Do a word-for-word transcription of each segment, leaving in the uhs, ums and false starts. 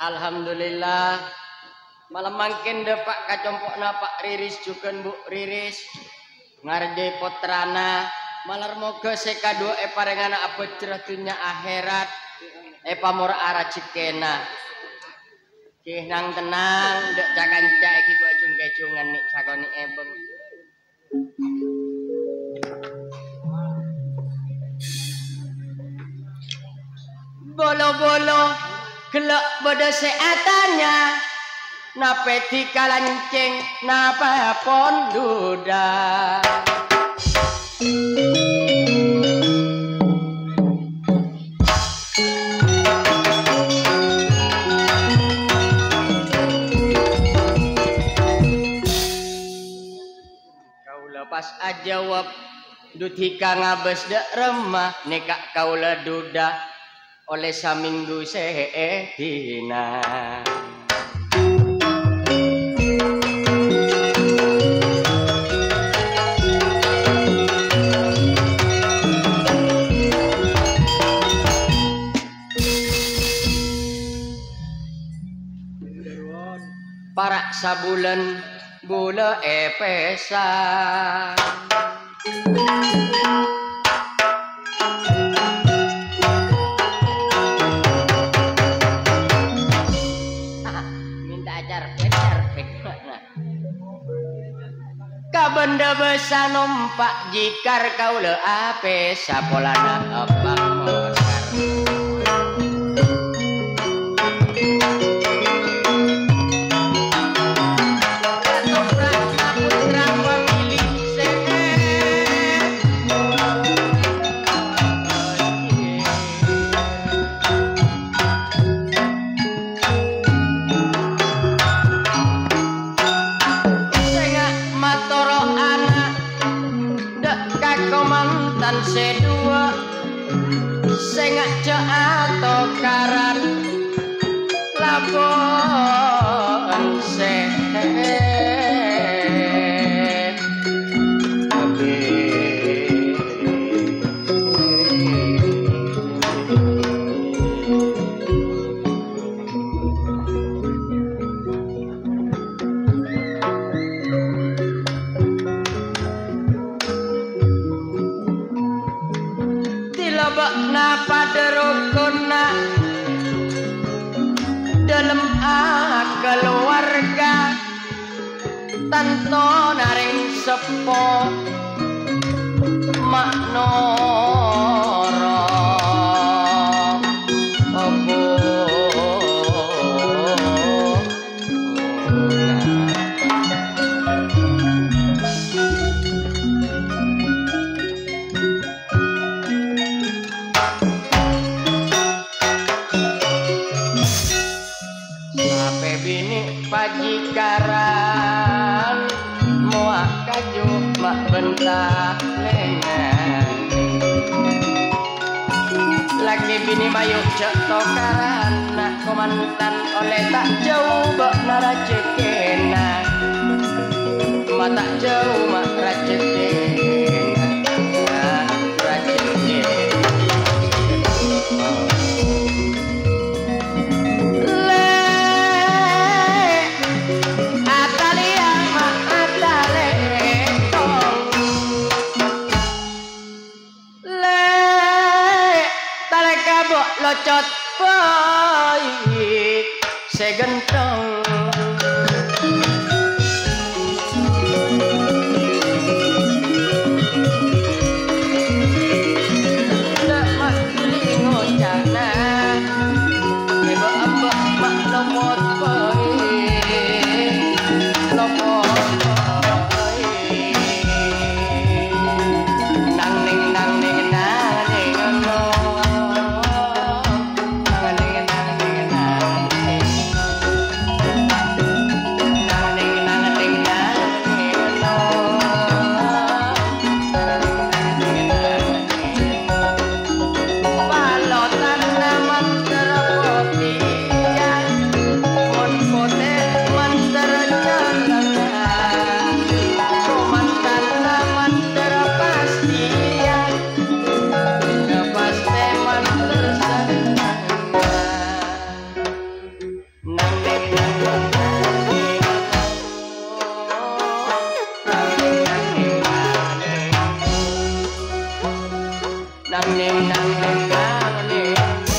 Alhamdulillah malam mangkin de Pak kacompokna Pak Riris jukeun Bu Riris ngarde potrana malar moga sekadua e parengana apa cerah dunya akhirat e pamor ara cikena kih nang tenang dek cakanca iki bojong kecungan nik sakoni ebeng bolo-bolo gelok bodo seatannya napeti kalancing napa ponduda kau lepas ajawab dutika ngabes dek remah nekak kau leduda oleh saminggu seedina para sabulan bula epesan benda besar numpak jikar kau le ape sapolana abang mekar sedua sengak atau karan labon sehet napa derukuna dalam keluarga tanto naring sepo maknoro opo pajikaran muak kaju mak bentah lengan lagi bini mayuk cek tokaran nak komantan oleh tak jauh bak narajekena mak tak jauh mak rajekena rajekena locot baik segentong dak mak lingo jana hebo ambak mak lomot baik lomot baik nang ning nang ning nang ning nang ning nang ning nang ning.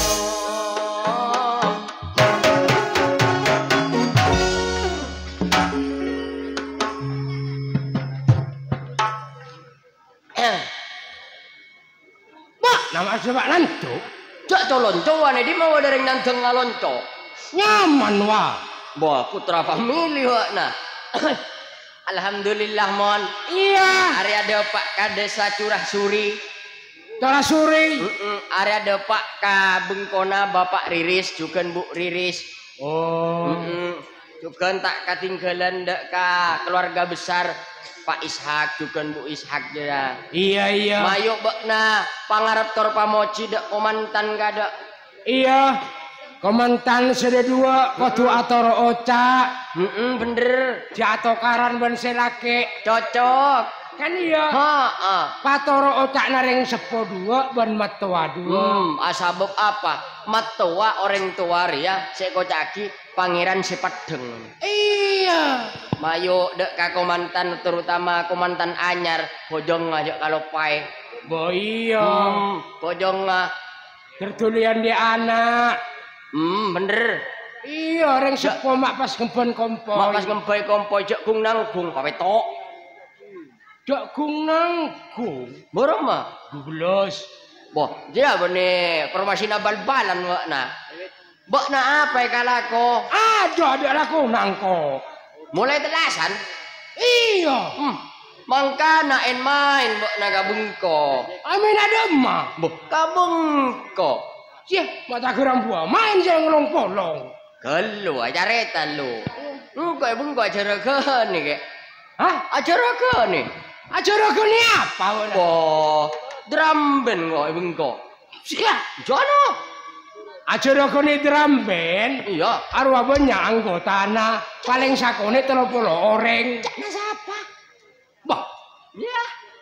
Pak, nama sebab nantu. Jak colonco ane di mau dereng nanteng ngalonco. Nyaman wah. Wah, putra famili wak nah. Alhamdulillah mon. Iya. Hari ada Pak Kadesa Curah Suri. Curah Suri. Mm-mm. Hari ada Pak Ka Bengkona Bapak Riris juga Bu Riris. Oh. Mm-mm. Juga tak ketinggalan dek ka keluarga besar Pak Ishak juga Bu Ishak dia. Iya iya. Mayuk bekna pangarep tor pamoci dek komantan kada. Iya. Komantan sede dua kotu atoro oca. Mm-mm, bener. Di atokaran ben selake. Cocok. Kan iya. Heeh. Patoro oca nareng sepo dua ben matua dua. Hmm, asabab apa? Matua orang tua ya, seko caki pangeran Sepadeng. Iya. Mayo dek ka komantan terutama komantan anyar bojong ngajak kalau pai. Bo iya. Hmm, bojong nga. Tertulian di anak. Hmm, bener. Iya, orang sepo mak pas ngempon kompoi. Mak pas ngempoi kompoi jak gung nanggung pawetok. Jak gung nanggung. Borong mah. Gulos. Boh, dia bene formasi na bal-balan wak na. Bok na apa ya kalako? Ada ada laku nangko. Mulai telasan. Iya. Hmm. Mangka na en main bok na kabengko. Amin ada emak. Boh, kabengko. Sih, mata geram buah main saya ngelong polong. Kelu acara lu. Engkau bengko acara ke nih kek? Hah? Acara ke nih? Acara ini apa? Boh, drum band kok bengko. Siap. Jono. Acara ini drum band. Iya. Arwah banyak anggota na. Paling sakone telur puluh orang. Cakna siapa? Bah. Ya.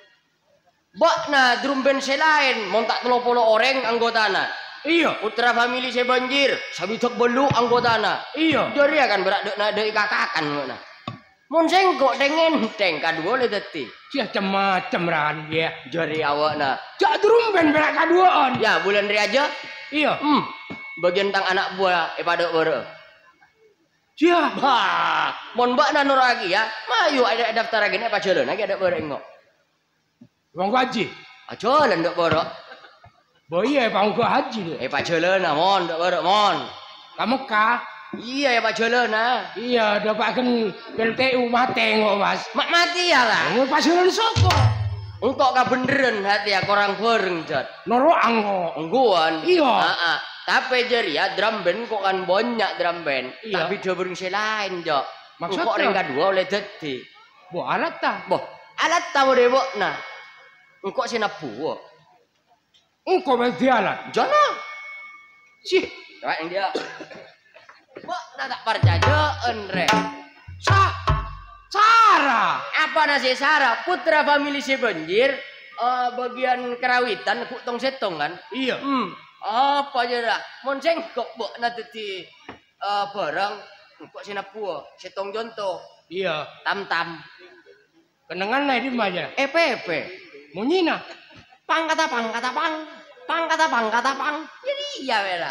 Bok na drum band selain montak telur puluh orang anggota na. Iya. Putra famili saya banjir, sabitok belu anggotana. Iya. Dari akan berak na dari kakakan mana. Mun sengkok dengen teng kadua le deti. Sia macam ran ya. Dari awak na. Jak drum band berak kaduaan. Ya bulan ri aja. Iya. Hmm. Bagian tang anak buah e pada bere. Sia. Bah, mon mbak na nur lagi ya. Mayu ada daftar lagi apa jalan lagi ada bere engko. Wong haji. Ajalan ndok bere. Boy ya bang gua haji deh. Eh pak jalan na mon ndok bere mon. Kamu kah? Iya ya pak jalan na. Iya, dapat kan P L T U mati ngok mas. Mak mati ya lah. Ngok pasuran sopo. Engkau ka beneran hati ya korang bareng jat. Noro anggo. Engguan. Iya. Heeh. Tapi jadi ya drum band kok kan banyak drum band. Iya. Tapi dia bareng selain jat. Maksudnya? Engkau orang kedua oleh dadi. Bo alat ta. Boh, alat tahu deh bok nah. Engkau sinapu. Engko mesti alat. Jono. Sih. Coba yang dia. Bok, nah tak percaya enre. Sa. Sarah. Apa nasi Sarah? Putra famili si banjir. Uh, bagian kerawitan kutong setong kan. Iya. Hmm. Apa aja dah. Mon sengkok bok nanti ti uh, barang. Engkau sinapu. Setong jonto. Iya. Tam-tam. Kenangan lah di mana? E P P. Munyina. Pang kata pang kata pang. Pang kata pang kata pang. Jadi iya beda.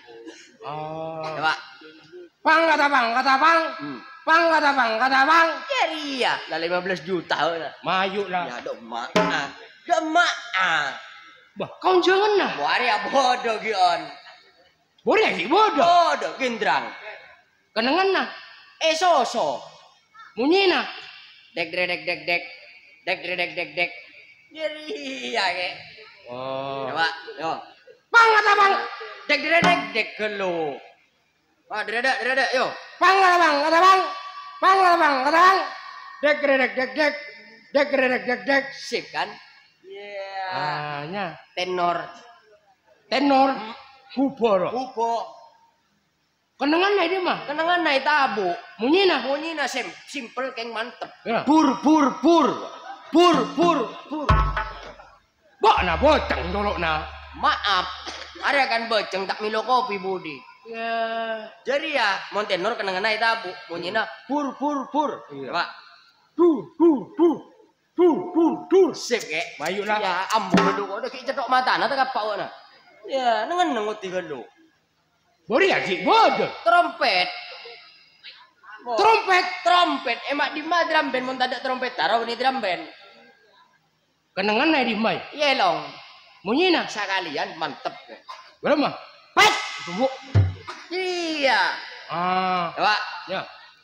Oh. Coba. Pang kata pang kata pang. Hmm. Pang kata pang kata pang. Jadi iya. Lah lima belas juta lah. Mayu lah. Ya demak. Ah. Demak. Ah. Bah, kau jangan lah. Buari ya bodoh gion. Boleh lagi bodoh. Bodoh gindrang. Kenangan lah. Eh soso. Munyina. Dek dek dek dek dek. Dek dek dek dek dek. Jadi iya ke. Oh. Coba. Yo. Pang kata pang. Dek dek dek dek kelu. Wah, dek dek dek dek yo. Pang kata pang kata pang. Pang kata pang kata pang. Dek dek dek dek dek. Dek dek dek dek. Sip kan? Iya. Ah, nya. Tenor. Tenor. Huboro. Upo. Kenangan lah dia mah. Kenangan naik tabu. Munyina. Munyina sim simple keng mantep. Ya. Pur pur pur. Pur pur pur. Bok na bocang dolok na. Maaf. Ada kan beceng tak milo kopi budi. Ya. Jadi ya Montenor kenangan naik tabu. Munyina pur pur pur. Iya. Coba. Pur pur pur. dur, dur, dur. Sip kek. Bayu lah. Ya ambo gelu kok udah cetok mata na tak apa na. Ya nengen nengut gelu. Bori ya ki bodoh. Trompet. Oh, Trompet. trompet emak di ma drum band mun tak ada trompet taruh ni drum band. Kenangan na di mai. Iya long. Munyi na. Sekalian mantep. Berapa? Pet. Tunggu. Iya. Ah. Coba. Ya.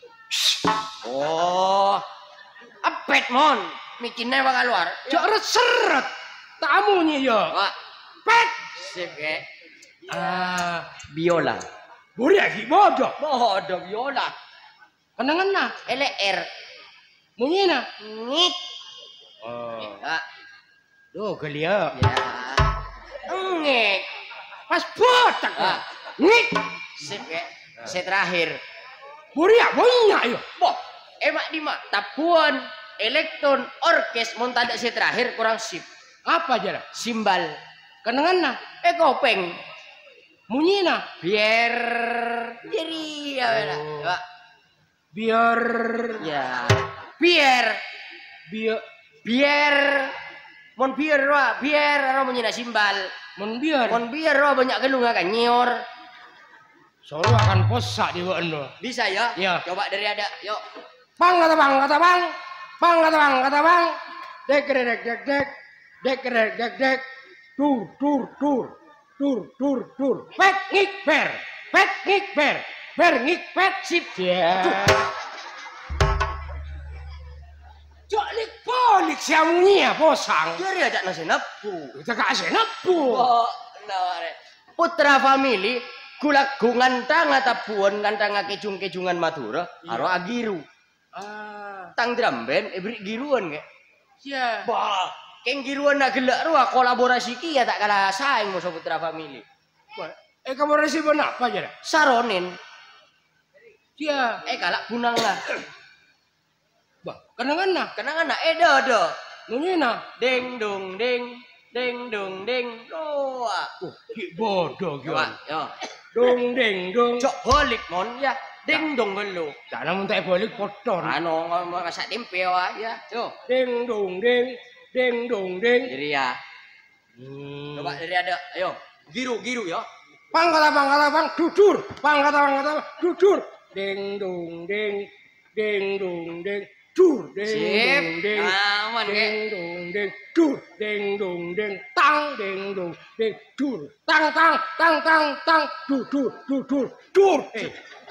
Oh. Apet mon. Mikinnya bakal keluar. Cok seret. Tamunya ya. Coba. Pet. Sip kek. Ah. Biola. Bori ya ki bodoh. Bodoh biola. Kenangan na. L R. Munyi na. Ngik. Oh. Ya. Duh gelia. Ya. Ngik. Pas botak. Ah. Ngik. Sip kek. Saya terakhir. Bori ya banyak ya. Boh. Emak di mak. Tapuan. Elektron. Orkes. Mun tak ada saya terakhir kurang sip. Apa aja lah? Simbal. Kenangan na. Eh kopeng. Munyi na. Biar. Jadi ya. Oh. Coba. Biar. Ya. Biar. Biar. Biar. Mon biar wah. Biar. Aro menyina simbal. Mon biar. Mon biar wah banyak gelung akan nyor. Solo akan posak di bawah ando. Bisa ya? Ya. Coba dari ada. Yuk. Bang kata bang kata bang. Bang kata bang kata bang. Dek dek dek dek. Dek dek dek dek. Tur tur tur. Tur tur tur. Pet ngik ber. Pet ngik ber. Ber ngik pet sip. Ya. Cok lik polik siamunya posang. Jadi ada nasi nepu. Kita kasih nepu. Oh, nah, Putra family. Kulak gungan tanga tapuan kantanga kejung-kejungan Madura. Aro agiru. Ah. Tang drum band. Ebrik giruan ke. Ya. Bah. Keng giruan na gelak ruah kolaborasi kia tak kalah saing musuh Putra family. Eh kamu resi benar apa aja? Saronin. Ya. Eh kalak punang lah. Bah, kenangan nah. Kenangan nak eh dah dah. Nunyi nah. Ding dong ding. Ding dong ding. Doa. Oh, ki bodoh Coba, kian. yo. Dong deng dong. Cok balik mon ya. Ding dong gelu. Tak namun tak balik kotor. Ano ngomong masak tempe wah ya. Yo. Deng dong deng. Deng dong deng. Jadi ya. Hmm. Coba dari ada. Ayo. Giru giru ya. Pang kata bang kata bang jujur. Pang kata bang kata bang jujur. Deng dong deng. Deng dong deng. Dur deng dong deng. Aman ke. Deng dong deng. Dur deng dong deng. Tang deng dong deng. Dur. Tang tang tang tang tang. Dur dur dur dur. Dur. Eh.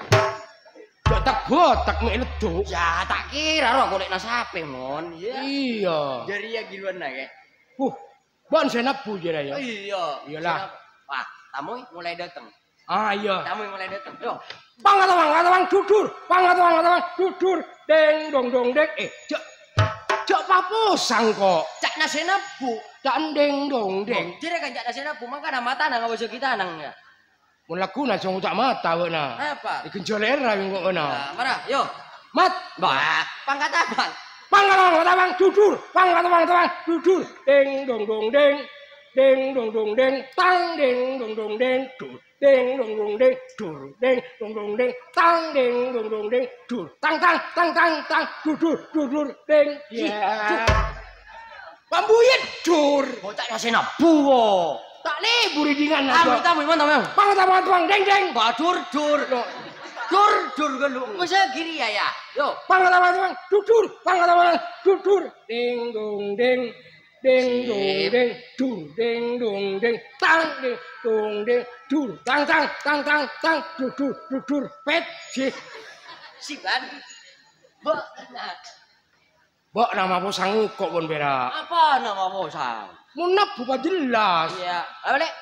Gak tak botak mek leduk. Ya tak kira roh golek nasape mon. Iya. Iya. Jadi ya giluan lah ke. Huh. Ban senapu je ya. Iya. Iyalah. Wah, tamu mulai datang. Ah iya. Tamu mulai datang. Yo. Pang kata bang kata bang jujur. Pang kata bang kata bang jujur. Deng dong dong deng. Eh, cek cek paposang kok. Cak nasi nabu. Cak deng dong deng. Tidak kan cak nasi nabu. Maka ada mata nang ngabosok kita nang ya. Mun laku na sing utak mata we na. Apa? Iku jolera wing kok na. Nah, marah. Yo. Mat. Bah, pangkat apa? Pang kata bang kata bang jujur. Pang kata bang kata bang jujur. Deng dong dong deng. Deng dong dong deng. Tang deng dong dong deng. Dur. Deng dong dong deng. Dur. Deng dong dong deng. Tang deng dong dong deng. Dur. Tang tang tang tang tang. Dur dur dur dur. Deng. Ya. Pambuyet dur. Bocah nasi nabu wo. Tak libur dengan Tamu aku. tamu mana tamu? Pang kata bang bang deng deng. Badur dur. Dur dur gelu. Masa gini ya ya. Yo. Pang kata bang bang jujur. Pang kata bang jujur. Deng dong deng. Deng dong deng. Dur deng dong deng. Tang deng dong deng. Dur. Tang tang tang tang tang. Dur dur dur dur. Pet sih. Sipan. Bok. Nah. Bok nama posang kok pun beda. Apa nama bosang? Munap bukan jelas. Iya. Apa dek?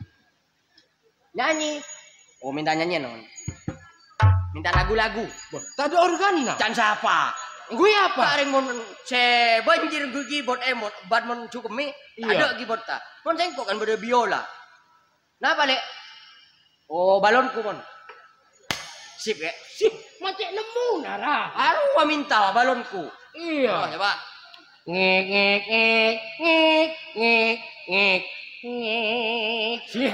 Nyanyi. Oh minta nyanyian non. Minta lagu-lagu. Tadi organ nak. Can siapa? Gue apa? Paring mon se banjir gue keyboard emot bad mon cukup mi. Iya. Ada keyboard ta. Mon sengkok kan beda biola. Napa lek? Oh balonku mon. Sip ya. Sih, macam nemu nara. Aru gua minta balonku. Iya. Oh, coba. Ngek ngek ngek ngek ngek ngek ngek. Sih.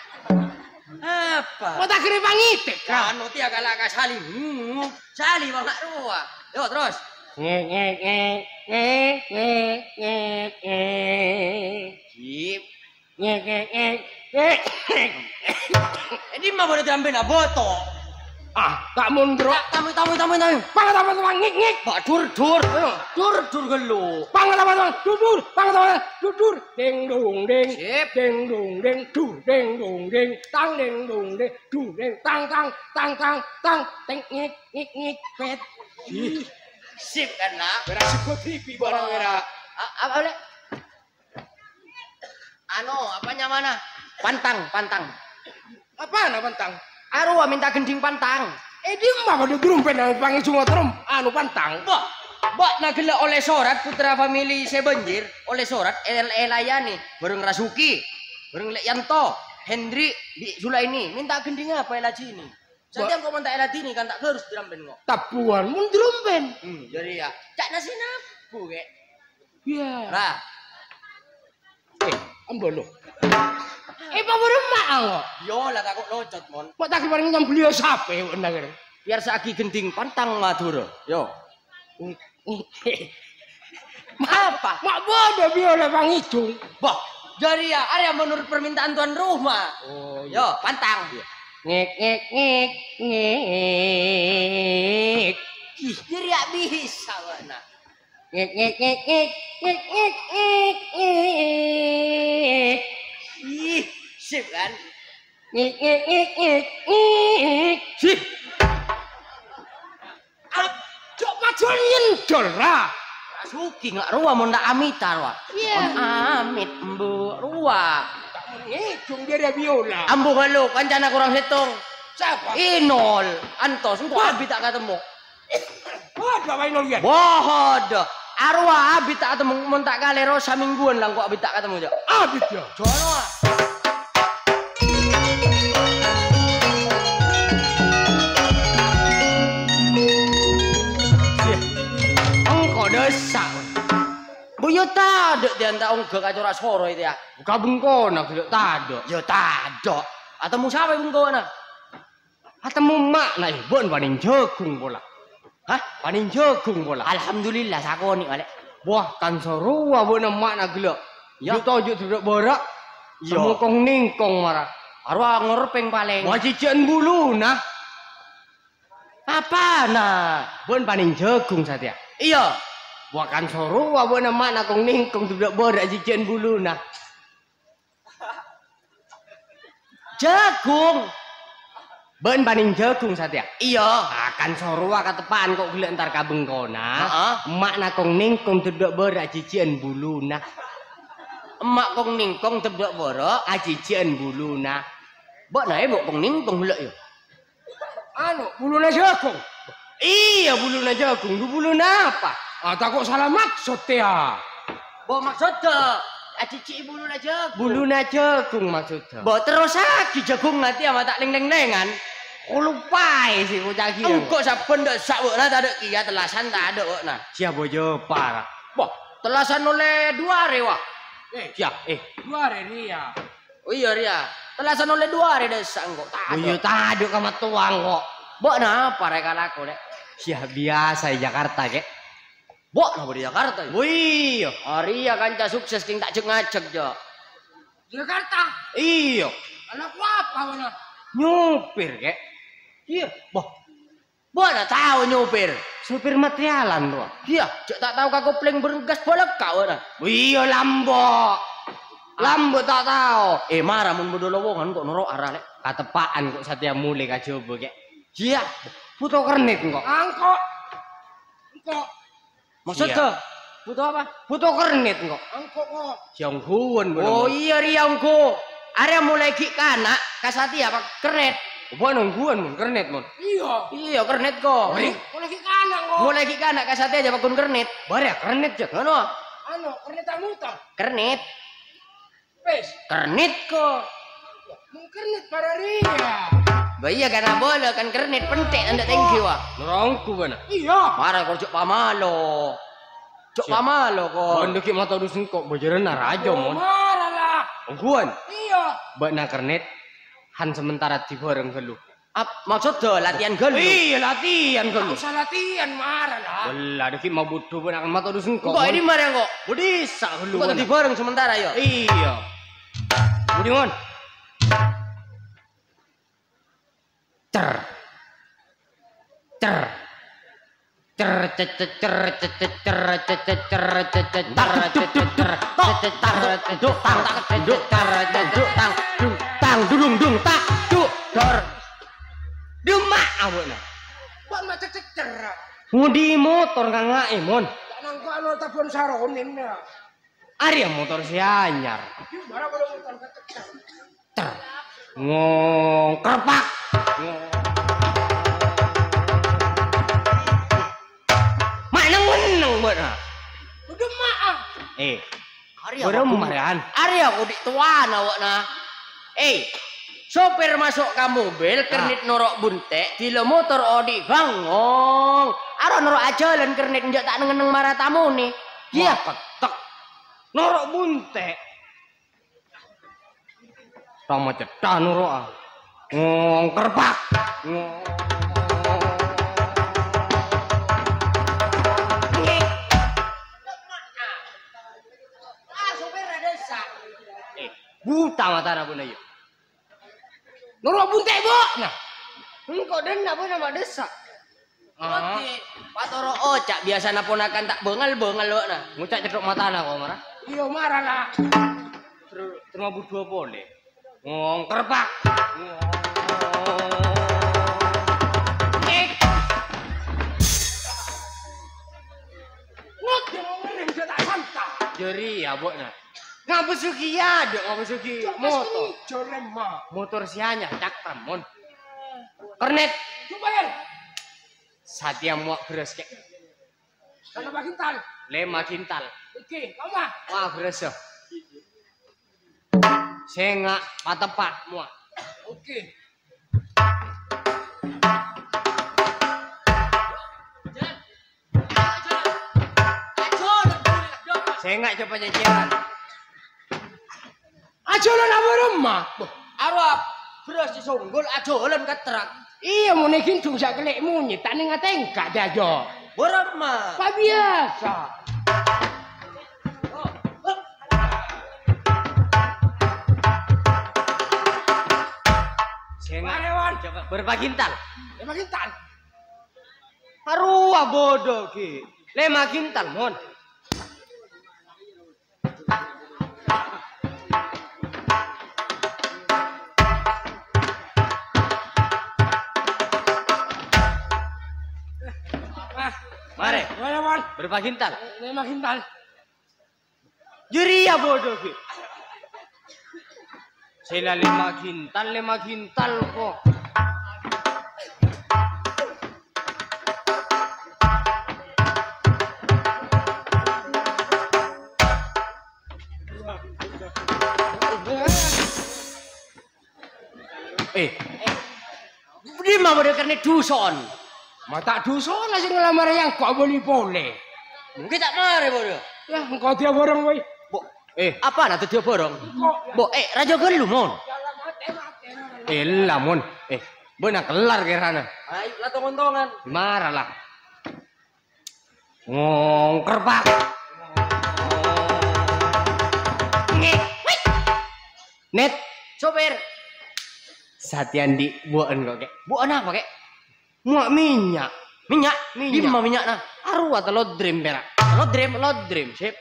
Apa? Mau tak kira pangitek kan? Kan nanti agak laka sali. Hmm, sali bang nak ruah. Yo terus. Ngek ngek ngek ngek ngek ngek ngek. Sip. Ngek ngek ngek ngek. Ini mah boleh diambil na boto. Ah, tak mundur. Tamu tamu tamu tamu. Pang tamu tamu ngek ngek. Pak dur dur. Dur dur gelo. Pang tamu tamu dudur, pang tamu dudur. Ding dong ding. Sip. Ding dong ding, dur ding dong ding. Tang ding dong ding, dur ding tang tang tang tang tang. Teng ngek ngek ngek pet. Sip kan nak. Beras putih barang era. Apa boleh? Ano, apanya mana? Pantang, pantang. Apa na pantang? Arwah minta gending pantang. Eh di mah pada drum penang panggil semua drum. Anu pantang. Mbak, mbak nak gelak oleh sorat putra famili Sebenjir, oleh sorat El Elayani, bareng Rasuki, bareng Lek Yanto, Hendri di Sulaini, minta gending apa Elaji ini? Setiap kau minta Elaji ini kan tak harus diramben kok. Tapuan mun drum pen. Hmm, jadi ya, cak nasi napu kek. Iya. Lah, Eh, ambolo. Eh, pa mo mak kok. yo lah takut locot mon. Mak tak paling nyam beliau sape nang. Biar saiki gending pantang matur. Yo. Apa? Mak bodoh biola bang hidung. Bah, jadi ya, area menurut permintaan tuan rumah. Oh, Yo, pantang. ngek ngek ngek ngek. Ih, jadi ya bisa mana. Ngek ngek ngek ngek ngek ngek ngek ngek. Ih, sip kan? Ngek ngek ngek ngek ngek. Sip. Ap, cok pacul nyendol ra. Rasuki nggak ruah mau ndak amita ruah. Iya. Amit embu ruah. Tak mau ngejung dia biola. Ambu halo kancana kurang hitung. Siapa? Inol, Antos, engkau abi tak ketemu. Waduh, apa ini lihat? Bohod. Arwah abi tak ketemu, mau tak kalero samingguan lah engkau abi tak ketemu jo. Abis ya. Jono. Engkau desak. Boyo tadek dia ndak ungga kacora soro itu ya. Buka bengkona gelek tado. Yo tadok. Atemu siapa bengkona? Atemu mak na ibon paning jagung bola. Hah? Paning jagung bola. Alhamdulillah sakoni balik. Wah kan sarua bona mak na gelek. Ya. Yo tojo tidak borak. Yo. Semukong ningkong marah. Arwah ngorpeng paling. Wah cician bulu nah. Apa nah? Bon paning jagung satya. Iya. Wah kan sarua bona mak na kong ningkong tidak borak cician bulu nah. Jagung. Ben paning jagung satya. Iya. Akan sarua katepaan kok gelek entar kabengkona. Heeh. Mak na kong ningkong tidak borak cician bulu nah. Emak kong ningkong tebak borok. Acician bulu nah. Bok nae bok kong ningkong hulek yo. Anu, buluna jagung. Iya, buluna jagung. Lu buluna apa? Ah, tak kok salah maksud ya. Bok maksudnya acici ibu lu jagung. Buluna jagung maksudnya. Bok terus lagi jagung nanti sama tak leng-leng-lengan. Oh, lupa sih bocah iki. Engkau saben ndak sak bok nah tak ada kia telasan tak ada bok nah. Siap bojo parah. Bok telasan oleh dua rewa. Eh, siap. Eh, dua hari ya. Oh iya Ria. Telasan oleh dua hari desa engkau. Tak Boyo ada. taduk sama tuang kok. Bok nah apa reka laku dek. Siap biasa di Jakarta kek. Bok nah di Jakarta. Wih, Ria kanca sukses king tak cek ngajak jo. Jakarta. Iya. Anak apa mana? Nyupir kek. Iya. Boh. Bok nah tahu nyupir. Supir materialan tuh. Iya, cek tak tahu kau pleng bergas bolak kau nah. Iya lambo. Lambo tak tahu. Eh marah mun bodo lowongan kok noro arah lek. Katepaan kok satya mulai kacoba kek. Iya. Puto kernet kok. Angkok. Angkok. Maksudnya butuh apa? Puto kernet kok. Angkok kok. Siang huwan. Oh iya riangku. Area mulai ki kana kasati apa kernet. Bukan nungguan mun kernet mun. Iya. Iya kernet kok. Mulai ki kana kok. Mulai ki kana kasati aja pakun kernet. Bare kernet jak. Ngono. Anu kernet amutan. Kernet. Pes. Kernet kok. Mun kernet para ria. Bah iya karena boleh kan kernet pentek anda thank you ah. Nerongku bana. Iya. Marah kok cuk pamalo. Cuk pamalo kok. Bondo ki mata dusun kok bojoran narajo mon. Marah lah. Nungguan. Iya. Bak na kernet han sementara di bareng gelu. Ap, maksud do latihan gelu. Iya latihan gelu. Usah latihan marah lah. Belah deki mau butuh benak mata dusun kok. Kok ini marah kok? Budi sak gelu. Kok tadi bareng sementara yo. Iya. Budi mon. Cer. Cer. Cer cer cer cer cer cer cer cer cer cer cer tang dung dung tak duk dor demak awakna kok macet cecer ngudi motor ngangake mon tak nangko anu tabon saronin ya ari motor si anyar bara bara motor cecer cer ngong kerpak mana meneng buat ah udah maaf eh hari beremaran ari aku di tuan awakna eh sopir masuk ke mobil kernit norok buntek di motor odi bangong aro norok ajalan kernit njak tak nengeneng marah tamu nih iya ketek norok buntek sama cedah norok ah ngong kerpak ngong buta mata na pun ayo. Norok buntek bu. Nah, engkau den apa nama desa? Oke, patoro ocak biasa naponakan tak bengal bengal lo na. Ngucak cedok mata na kau marah? Iya marah lah. Terus terima berdua boleh. Ngong kerpak. Ngot yang ngomongin dia tak santai. Jeri ya bu na. Ngapa suki ya, dok ngapa suki motor. Jorema. Motor sianya cakram mon. Kernet. Coba ya. Satya muak beres kek. Sana kintal. Lima kintal. Oke, mama. Wah beres yo. Sengak patepat muak. Oke. Sengak coba jajaran. Ajolan apa rumah? Arwah beras disonggol ajolan ketrak. Iya mau nekin cung sak kelek munyi tak ning atengka dajo. Berapa? Pak biasa. Sengawan coba berapa kintal? Lima kintal. Arwah bodoh ki. Lima kintal mon. Mare, Lawan. berapa kintal? Lima kintal. Juri ya bodoh ki. Sila lima kintal, lima kintal kok. Eh, eh, di mana dia kena duson? Mata dusun lah sing ngelamar yang kok boleh boleh. Mungkin tak mare bodoh. Ya engkau dia borong woi. Bo, eh, apa nanti dia borong? Bo, eh, raja gelu mon. Eh, lah mon. Eh, benar kelar kerana. Ayo lah tonton-tongan. Marah lah. Ngong kerpak. Net, sopir. Satian di buan kok kek. Buan apa kek? Muak minyak. Minyak, minyak. Di mana minyak nah? Arwah telur dream berak. Telur dream, telur dream, sip.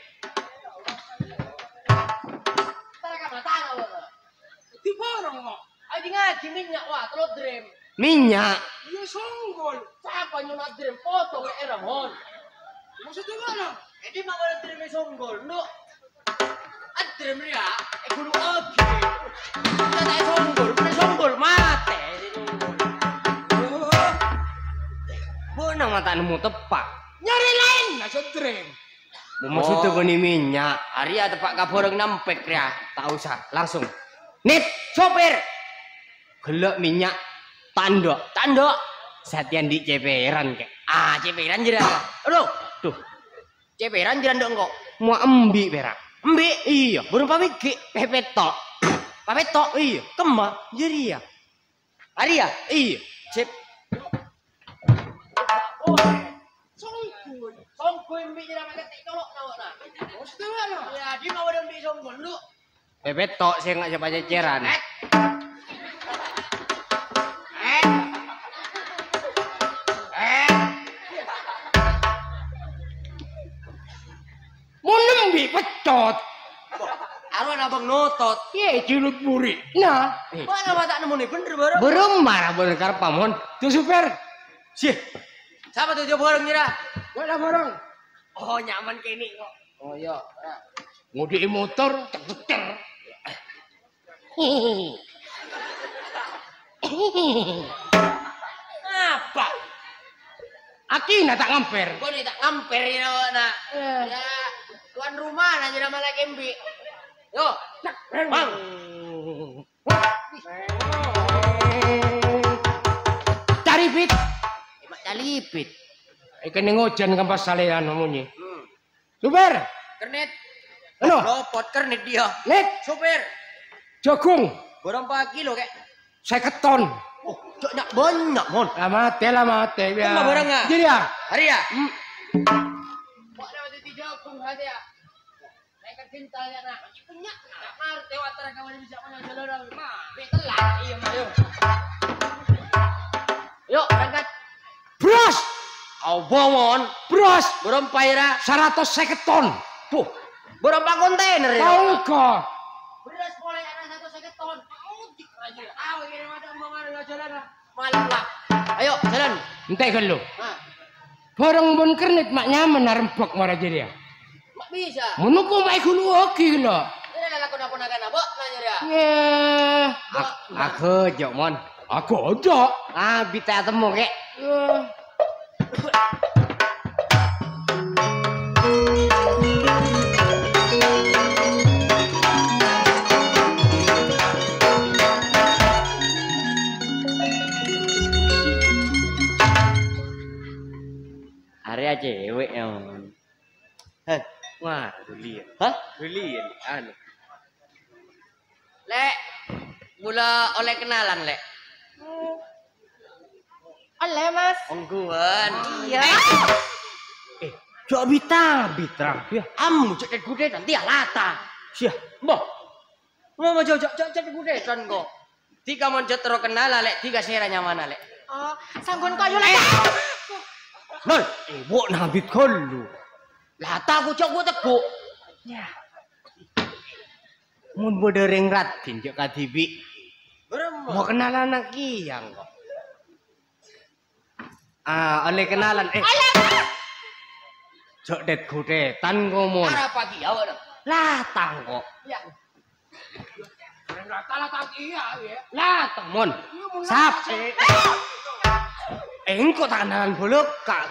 Di borong kok. Ayo ngaji minyak wah, telur dream. Minyak. Iya songgol. Siapa nyunat dream foto ke era mon? Maksudnya mana? Eh di mana dream songgol? Nduk. Ad dream dia, eh guru oke. Kita tak songgol, bukan songgol mate. Bona matamu tepak. Nyari lain lah dream. Maksudnya oh. Bani minyak. Arya tepak kaborong nampek ya. Tak usah, langsung. Nit, sopir. Gelok minyak. Tandok, tandok. Satian di ceperan kek. Ah, ceperan jiran. Aduh, tuh. Ceperan jiran dong kok. Mau embi perak. Embi, iya. Burung pamiki. Pepet tok. Pepet tok, iya. Kemah, jadi ya. Arya? Iya. Sip. Oh. Songkun. Songkun bi jera ketik colok na wak na. Mesti na. Ya, di mau dem bi songkun lu. Bebet tok sing ngajak pacaran. Eh. Eh. Mun nembi pecot. Aron abang notot. Ye cilut buri. Nah, Mana mata nemu nih bener baru. berem marah bener karep pamon. Tuh super. Sih. Siapa tuh coba bareng nyira? Gak ada barang. Oh nyaman kini kok. Oh iya. Ngudi motor cecer. Apa? Aki nak tak ngamper. Kau ni tak ngamper ni nak nak. Ya tuan rumah nak jadi malah kembi. Yo, bang. Cari pit. Mak calipit. Ikan ngojan kampas salean namunnya. Hmm. Super. Kernet. Ano? Lopot kernet dia. Nek. Super. Jagung. Berapa kilo kek? Saya keton. Oh, banyak banyak mon. Lah mate lah mate. Kena barang nggak? Jadi ya. Hari ya. Hmm. Mak dah mati jagung hati ya. Saya kan cinta ya nak. Punya. Tak ngerti watara kawan bisa mana jalan orang. Mah. Betelah. Iya mak yo. Yuk berangkat. Bros. Au bomon. Bros. Berapa ira? Seratus seketon. Tuh. Berapa kontainer ya? Tahu kok. Beras mulai ada satu seketon. Autik aja. Aw ini macam mana enggak jalan lah. Malam lah. Ayo jalan. Entek kan lu. Nah. Barang bon kernet mak nyaman narempok marah jadi ya. Mak bisa. Menunggu mak ikut lu oke lo. Ini adalah kuna-kuna apa nanya dia. Yeah. Aku jok mon. Aku aja. Ah bita temu kek. Yeah. Area cewek yang. Heh, Wah, beli. hah? Beli anu. Lek, mula oleh kenalan lek. Oleh mas. Ongguan. Iya. Eh, cok bita, bitra. Ya, Amu cek gude nanti alata. sia. Mbah. Mau jauh jauh cek gude kan kok. Tiga mon jatro kenalan lek, tiga seranya mana lek. Oh, sanggun kayu lah. Nol, eh, buat nabit kolu. Lata aku cok gua teguk. Ya. Mun bodering ratin cok kadibi. Berapa? Mau kenalan anak kiyang kok. Ah, oleh kenalan eh. Cok det kudetan ngomong. Arah pagi awak dah. Latang kok. Ya. Latang iya ya. Latang mon. Sap. Eh, engkau tak kenalan bolok kak.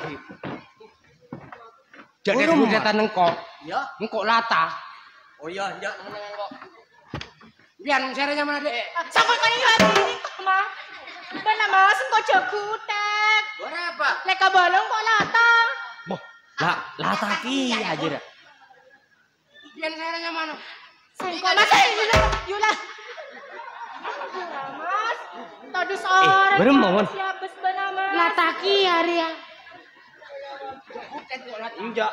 Cok det kudetan engkau. Ya. Engkau lata. Oh iya, ya menang kok. Biar caranya mana dek? Sanggun kayu lagi ini mas. Benar mas, engkau jagutek. Berapa? Leka bolong kok lata. Boh, lah lata kia aja dah. Biar caranya mana? Sanggun mas, yula, yula. Mas, tadi seorang. berem, Mon. Siapa sebenarnya mas? Lata kia dia. Enggak.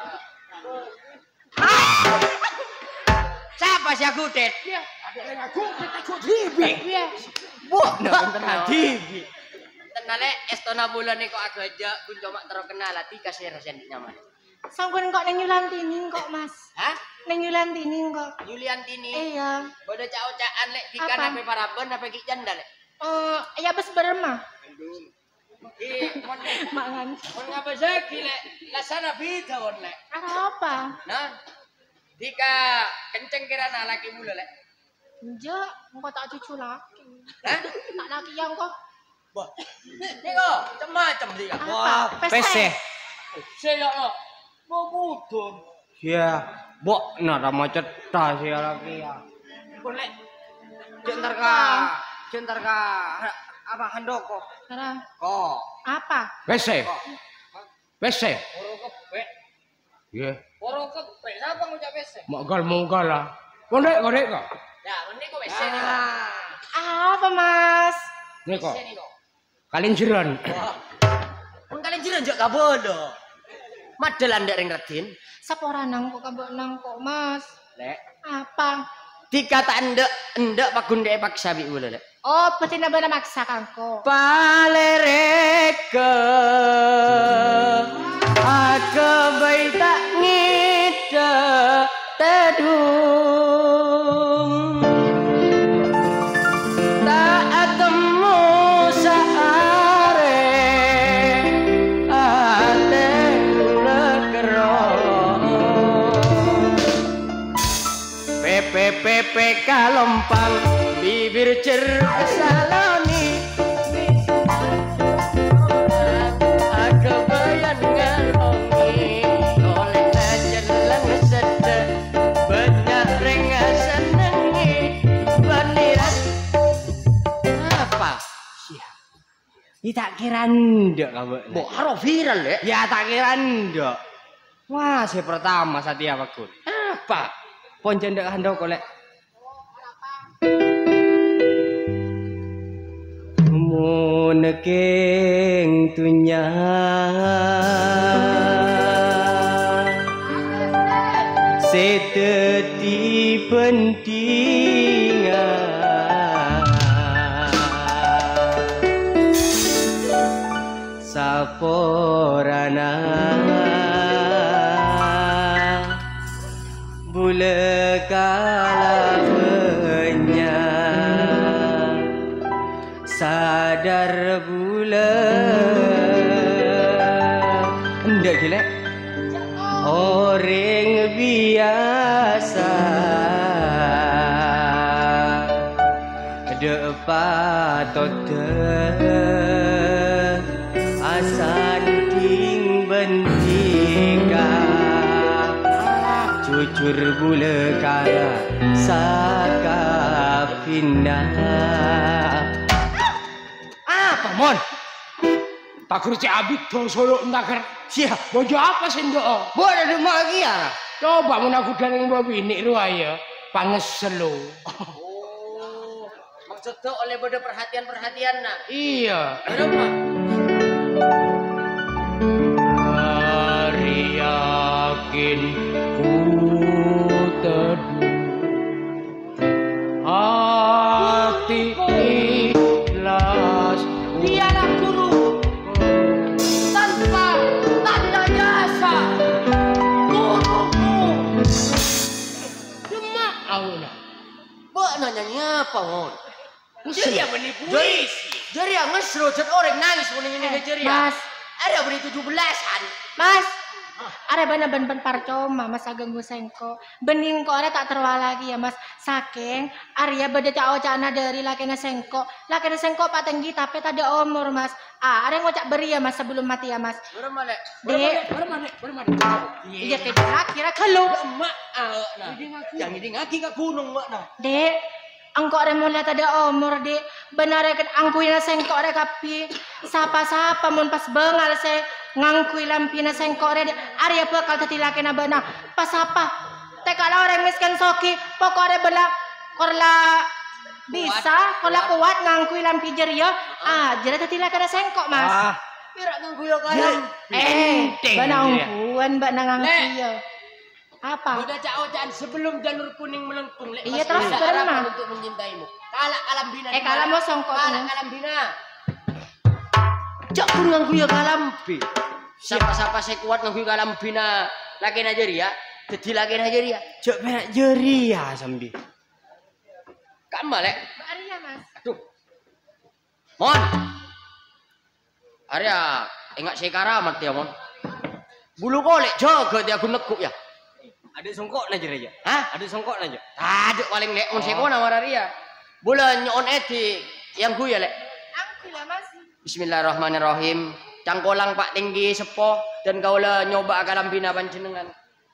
Siapa sih aku det? Iya, ada yang aku kita aku dibi. Iya. Wah, Nah, bener dibi. tenale estona bulan ni kok aku aja kun cuma terkenal lah tiga share sendik nyaman. Sanggun kok neng Yulantini kok mas. Hah? Neng Yulantini kok. Julian Tini. Iya. Bodo cau-caan lek tiga Apa? nape paraben nape kijanda lek. Eh, ya bes beremah. Ih, mon Mangan. mon ngapa seki lek lasana bita won lek. Apa? Nah. Tiga kenceng kirana laki mula lek. Enggak, engkau tak cucu laki. Hah? Tak laki yang kok. Wah. Ni kok macam-macam tiga. Apa? P C. Saya lo. Mau mudun. Iya, bok nara macet tas ya lagi ya. Boleh. Jentar ka. Jentar ka. Apa handoko? Karena Kok. apa? P C. P C. Oro kepe. Iya, Oro kepe. Siapa ngucap bese? magal magal lah. Kondek kondek kok. Ya, mending kok bese nih. Apa mas? Niko. Kalian jeron. Pun kalian jeron jek kabodo. Madelan ndek ring Raden. Sapa ora nang kok kambok nang kok, Mas? Lek. Apa? Dikata ndek ndek pagundeke paksa bi ula lek. Oh, betina bana maksa kangko. Palereke aku baita ngide tedung tak atemu saare ate lekero pepe pepe kalompang bibir ceruk kesaloni aku bayan ngalongi oleh jalan sedek banyak renga senengi baniran apa Siap. Ini tak kira ndok kamu. mbok karo viral ya Ya tak kira ndok. Wah, si pertama Satya Bagun. apa Ponjen ndek handok kolek. Muneking tunya seteti pentingan saporana bule kalawenya sadar bulan ndak gilek orang biasa depat asan ting bentika jujur bule kaya saka pindah apa mon tak kerja abik do solo entar siap bojo apa sih ndok boleh ada mak lagi ya coba mun aku dan mbok bini ru ayo pangeselo oh maksudnya oleh pada perhatian-perhatian nak iya berapa hari yakin ku teduh hati ikhlas Biarlah guru tanpa tanda jasa. Guruku. demak auna mbok nanyanya apa mon Jadi yang menipu puisi. jadi yang ngesro jet orang nangis mun ini jadi Mas, ada beri tujuh belasan Mas. Are bana ben-ben parcoma Mas ageng sengko. Bening kok are tak terwa lagi ya Mas. Saking Arya beda cak ocana dari lakena sengko. Lakena sengko patenggi tapi tak ada umur Mas. Ah, are ngocak beri ya Mas sebelum mati ya Mas. berapa lek Dek, Bermane, bermane. iya kira kira kalau mak nah yang ini ngaki ke gunung mak nah Dek, angkok re mulai ada umur dek. Benar kan angkui na sengkok re kapi. Sapa-sapa mun pas bengal se ngangkui lampi na sengkok re. Arya bakal tetilake na bana. Pas apa? Teka la orang miskin soki. Pokoknya bela korla bisa, korla kuat ngangkui lampi jeria. Ah, jadi tetilake na sengkok mas. Ah, pirak ngangku yo kaya Eh, penting bana dia. ungkuan bana ngangkui yo. Apa? udah cak ocan sebelum janur kuning melengkung lek Iya, masih terus ada berenang. harapan untuk mencintaimu kalak kalambina Eh, kalau mau songkok kalak ini. kalambina cak kudu ngangku yo kalambi siapa-siapa saya kuat ngangku kalambina lagi Nigeria jadi lagi Nigeria cok penak jeria sambi. kamu lek Arya mas. aduh mon Arya ingat saya karamat ya mon bulu kolek jaga dia aku nekuk ya Ada songkok na jeria. hah Ada songkok na je. ada paling lek mon saya kona mararia bulan nyon eti yang gue ya lek Angkui lah mas. Bismillahirrahmanirrahim. Cangkolang Pak Tinggi Sepo dan kaula nyoba kalambina panjenengan.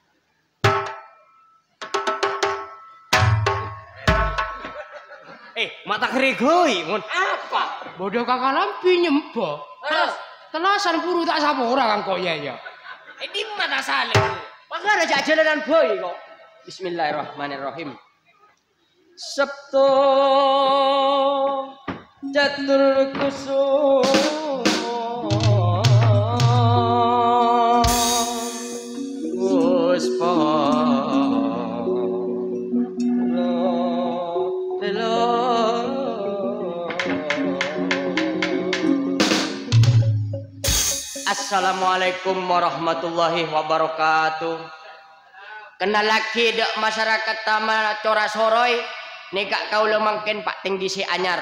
Eh, mata kerigoi mon. Apa? Bodoh kakak lampi nyempo. Terus Telasan puru tak sapa orang kok ya ya. eh di mana salah? Maka ada jalanan boy kok. Bismillahirrahmanirrahim. Sabtu Jatul kusum puspa Assalamualaikum warahmatullahi wabarakatuh. Kenal lagi dek masyarakat Taman Cora Soroy nikah kau lemangken Pak Tinggi si anyar.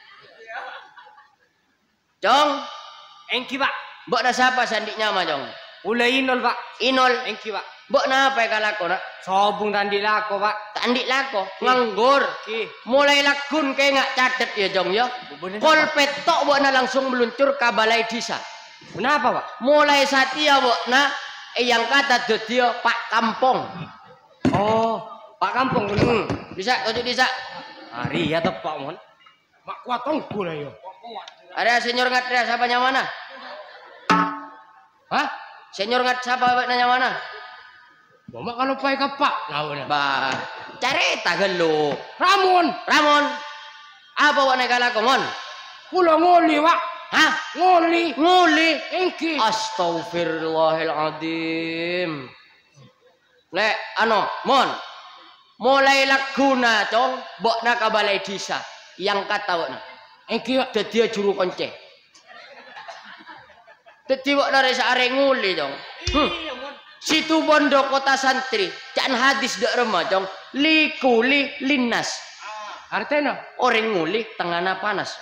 Jong, Engki pak. mbok na siapa sandinya mah Jong? Ula inol pak. Inol. Engki pak. Mbok na apa kalako nak? Sobung tandi lako pak. Tandik lako, nganggur. Ki. Mulai lagun kayak nggak cadet ya Jong ya. Kol petok mbok na langsung meluncur ke balai desa. Kenapa pak? Mulai saat ya mbok na eh yang kata dia Pak Kampung. Oh, Pak Kampung Hmm, bisa tunjuk bisa. Hari ya tepak mon. Mak kuat tongku lah yo. Ada senior ngat siapa yang mana? Hah? Senior ngat siapa nanya mana? Bapak kalau pakai kapak lawan. Bah, carita gelo. Ramon. Ramon. Apa wak naik kalako mon? Pulau ngoli pak. Hah? Ngoli. Nguli. Engki. Astagfirullahaladzim. Lek, ano, mon. Mulai laguna, cong. Bok na ka balai desa. Yang kata wak na. Engki pak. Dia juru konce. Jadi wak na resa are nguli, cong. Hmm. Situ Bondo kota santri. Jangan hadis dek remah, cong. Likuli linas. Artena. Orang nguli tengahna panas.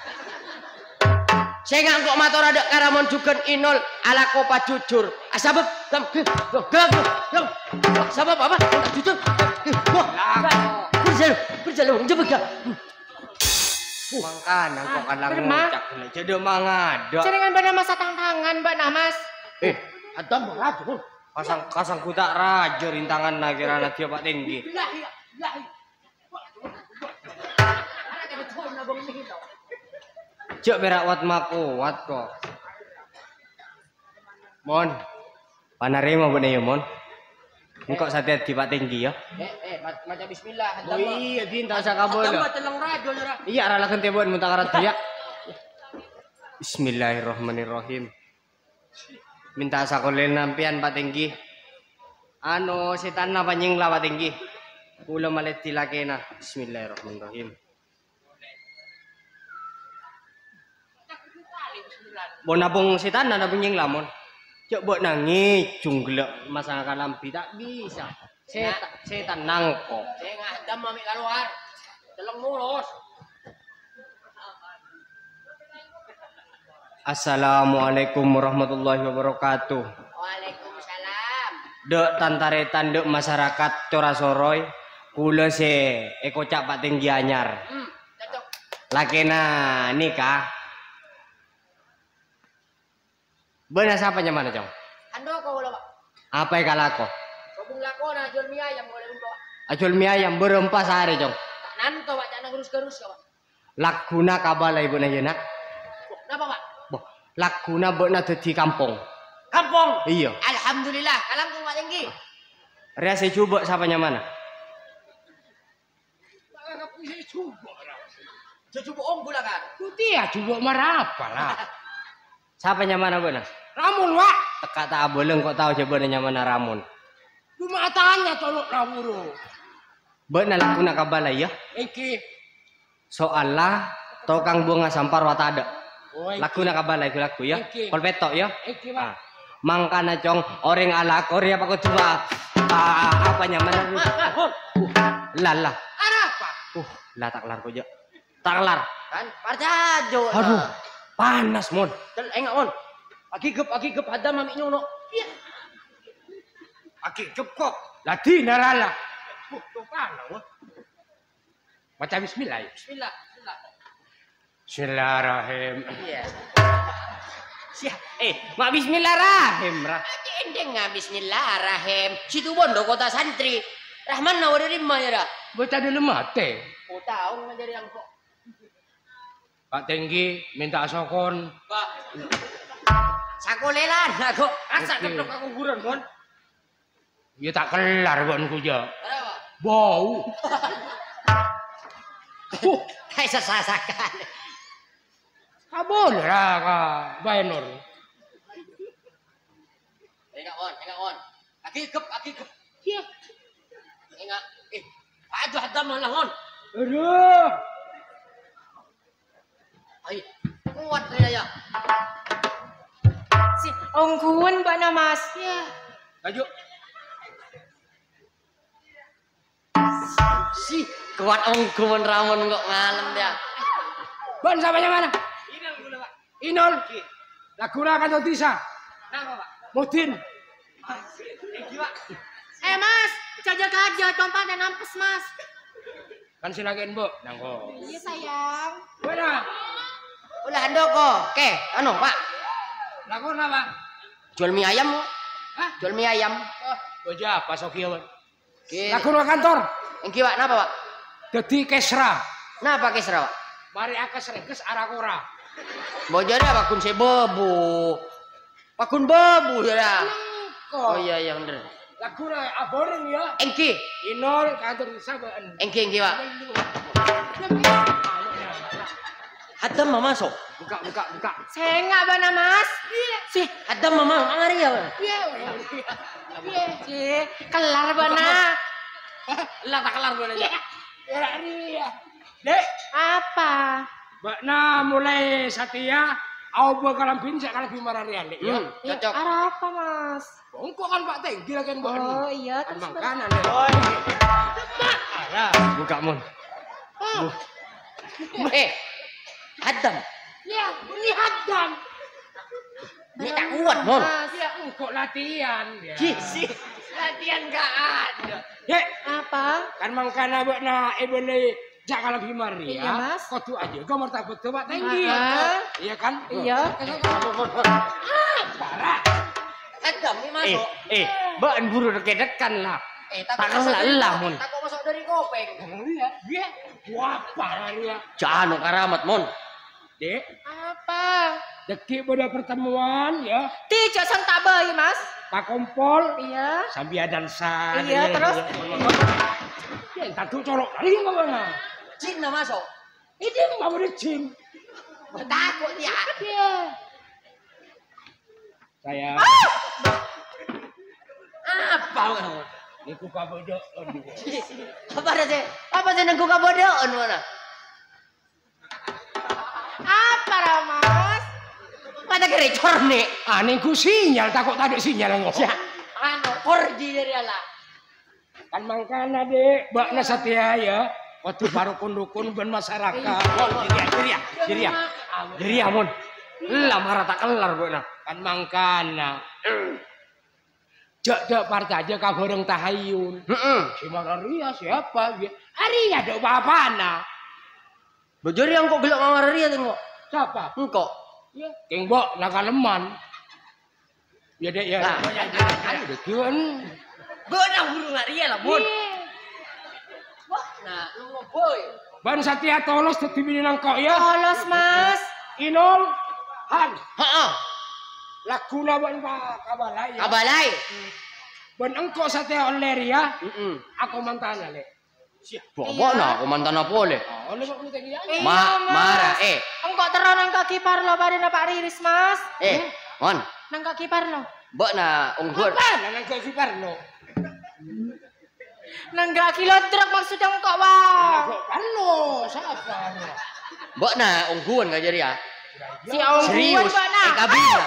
Saya nggak kok motor ada karamon juga inol ala kopa jujur. Asabab, gam, gam, gam, gam. Sabab apa? Jujur. Berjalan, berjalan, coba gak. Mangkan, kok kan lagu Berma. ngucap. Jadi mangada. Jaringan bana masa tangan mbak Namas. Eh, ada beradu. Kasang kasang kuda raja rintangan nakirana dia Pak Tinggi. Cek berak wat maku wat kok. Mon. Panarema bener ya mon. Engkau sate di Pak Tinggi ya. Eh, eh, macam bismillah. Oh iya, dinta sa kabol. telang radio nyara. Iya arah kan tebon muntah karat dia. Bismillahirrahmanirrahim. Minta sakolel nampian Pak Tinggi. Ano setan na panying Pak Tinggi. Kula malet tilakena. Bismillahirrahmanirrahim. Bonabong setan na nabanying lamon. Cok buat nangis jungglek masakan lampi tak bisa. Setan setan nangko. Saya nggak ada mami keluar. Telang mulus. Assalamualaikum warahmatullahi wabarakatuh. Waalaikumsalam. Dek tantaretan dek masyarakat Cora Soroy. Kula se eko cak Pak Tinggi anyar. Hmm, cocok. Lakena nikah. Benar siapa mana Jong? Ando kau ulah pak. Apa yang kalako? Sobung lako na jual mie ayam boleh untuk. Ajol mie ayam berempat sehari Jong. Tak nanto pak, jangan gerus-gerus kau pak. Lakuna kabala ibu na nak. Kenapa pak? Boh, lakuna beuna di kampung. Kampung. Iya. Alhamdulillah, kalam tuh Pak Tinggi. Ria saya coba siapa mana? Cucu om pula kan. Dia coba marah apa lah? Siapa mana beuna? Ramon wak. Teka tak boleh kok tahu coba nanya mana Ramon. Cuma tanya tolok rawuro. Beuna lakuna kabala ya. Engki. Soalnya tokang bunga sampar wata ada. Oh, Laku nak kabala iku laku ya. Oke. Kol petok ya. Engki Ah. wak. Mangkana cong orang ala Korea pak coba. Ah, apa nyaman? Lala. Apa? Uh, lah tak kelar kok tak kelar. Kan parjajo. Aduh, panas mon. Tel enggak mon. Agi gep agi gep ada mami nyono. Iya. Aki gep kok. Ladi narala. Uh, tuh pana wak. Macam bismillah. Bismillah. Bismillah. Bismillahirrahim. Iya. Siap. Eh, mak bismillahirrahim. Rah. Endeng nggak bismillahirrahim. Situ Bondo kota santri. Rahman nawarin ya dah. Baca dulu mate. Oh tahu ngajari yang kok. Pak Tinggi minta sokon. Pak. Sakolelan aku. Asa Oke. keplok aku gurun mon. Ya tak kelar kok niku ya. Kenapa? Bau. Kayak sesasakan. Kabon lah ka Baenor. Enggak on, enggak on. Aki kep, aki kep. Iya. Enggak. Eh, aduh ada malah on. Aduh. Ay, kuat dia ya. Si ongkuan ba na mas? Iya. Laju. Si kuat ongkuan ramon kok ngalem dia. Ban sampai mana? Inol gula Pak. Inol. Laguna kan Tisa. Napa Pak? Mutin. Thank you Pak. Eh mas, jaga-jaga tompa dan nampes mas. Kan silakan Bu. Nangko. Iya sayang. Mana? Ulah handoko. Oke, anu Pak. Laguna Pak. Jual mie ayam kok. Hah? Jual mie ayam. Oh, boja apa sokiawan? Oke. Laguna kantor. Thank you Pak. Napa Pak? Dadi kesra. Napa kesra Pak? Mari akes rekes arakura. Bojone pakun se bebu. Pakun bebu ya. Oh Kok. iya iya bener. Laguna aboring ya. Engki. Inol kantor sabaan. Engki engki Pak. Hadam mama masuk. Buka buka buka. Sengak ba na mas? Si, Hadam mama mangari ya Pak. Iya. si, kelar ba na? Lah tak kelar gue nanya. Ya iya. Dek, Apa? Mbak Na mulai Satya, aku bakalan pinjak kalau gimana real ya. Hmm, Eh, cocok. arah apa mas? Bongkok kan Pak Tenggi lagi Mbak. Oh iya, terus Kan ba- makanan ya. Oh. Arah, buka mun. Eh, Hadam. Ya, ini hadam. Ini tak kuat mon. Mas, Ya, kok latihan ya. Gisi. Latihan gak ada. Dek, apa? kan mangkana Mbak Na eh boleh jak kalau gimana Iya, ya. Mas. Kau tuh aja, kau martabak tuh Pak Tenggi. Ah. Iya kan? Iya. Parah. Hadam ini Eh, masuk. eh, Mbak buru dekat-dekat lah. Eh, tak masuk kalah dari lah, kopeng. Mon. Takut masuk dari kopeng. Iya, iya. Wah, parah ya. Jangan karamat mon. Dek, Apa? deki pada pertemuan ya. Tidak sang tabai mas. Pak Kompol, Iya. sambil dansa. Iya, terus? Ya, tadu colok lagi ke mana? Cina masuk. Ini mau di gym. Takut ya. Iya. Saya, Apa mon? iku kabodo. Apa ada sih? Apa sih nengku kabodoan mana? Apa lah mas? Pada gerecor nih. Ah, niku sinyal, takut tadi sinyal ngok. Ya, anu pergi dari Allah. Kan mangkana dek, Mbak Nasatya ya. Waktu baru kundukun ben masyarakat. Mon, jadi ya, jadi ya, jadi ya, mon. Lah marah tak kelar gue nah. Kan mangkana. Jak dak partai aja kabareng tahayun. Heeh. Si Mararia siapa dia? Aria ada apa-apa nah. Bojori yang kok gelok ngamar dia tengok. Siapa? Engkau. Ya, Keng Mbok nakaleman. Ya dek ya. Nah. Udah kian. Benar burung dia lah mon. Wah, nah lu mau boy. Ban Satya tolos dadi nang kok ya. Polos mas. Inol Han. Heeh. Laguna ban Pak Kabalay. ya. Kabalay. Ban engko Satya oler ya. Heeh. Aku mantana le. Bawa nah aku mantan apa boleh. Oh, oleh kok tinggi ya. Iya, Ma Mas. marah eh. Engkau terang nang kaki parlo pada na Pak Riris mas. Eh, mon. Nang kaki parlo. Mbok na unggur. Apa nang kok Suparno? Nang kaki lodrok maksudnya engkau wah. Kok Parno? Siapa? Mbok na ungguan gak jadi ya. Si ongkuan Serius. ba na? Eh kabila.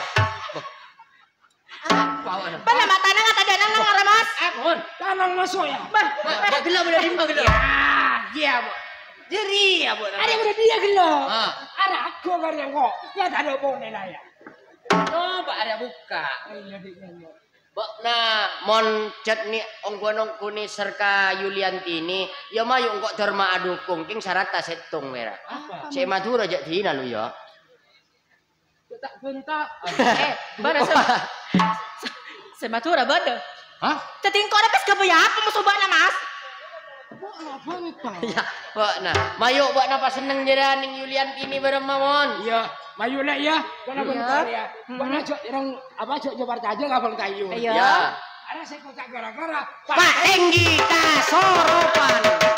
Apa mana? Bala mata nang kata danang nang ara mas. Mon. Tanang masuk ya. Bah, Mbak gelap udah dimba gelap. Ah, dia Mbok. Jadi ya, Bu. Ada udah dia gelo. Ah. Ada aku kan yang kok. Ya tak ada pun lah ya. Coba ada buka. Iya dik ya. Mbok na mon chat ni ongguan ongkuni serka Yuliantini ya mayu engkok derma adukung king syarat setung merah. Apa? Si Madura jak dina lu ya. Tak bentak. Eh, bara sa. Sematura bada. Hah? Tatingko na pes gabaya apa musuba na mas? Kok lah bentak? Ya, Mbok na. Mayu mbok na pas seneng jera ning Yuliantini bareng mamon. Iya, mayu lek ya. Kena Iya. bentar ya. Kena jok orang apa jok Jabar aja ngabang kayu. Iya. Ya. Ada saya kocak gara-gara Pak Enggi Kasoropan.